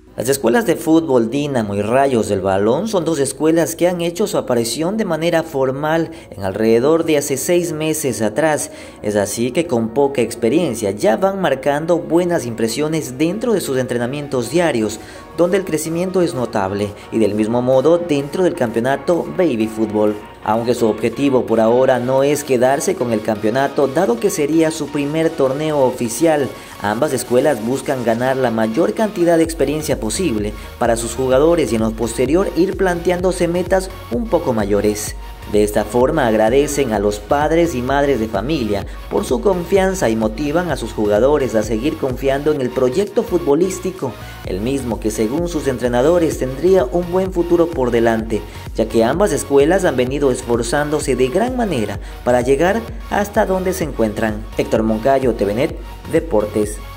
Las escuelas de fútbol Dínamo y Rayos del Balón son dos escuelas que han hecho su aparición de manera formal en alrededor de hace 6 meses atrás. Es así que con poca experiencia ya van marcando buenas impresiones dentro de sus entrenamientos diarios, donde el crecimiento es notable, y del mismo modo dentro del campeonato Baby Fútbol. Aunque su objetivo por ahora no es quedarse con el campeonato, dado que sería su primer torneo oficial, ambas escuelas buscan ganar la mayor cantidad de experiencia posible para sus jugadores y en lo posterior ir planteándose metas un poco mayores. De esta forma agradecen a los padres y madres de familia por su confianza y motivan a sus jugadores a seguir confiando en el proyecto futbolístico, el mismo que según sus entrenadores tendría un buen futuro por delante, ya que ambas escuelas han venido esforzándose de gran manera para llegar hasta donde se encuentran. Héctor Moncayo, TVNet Deportes.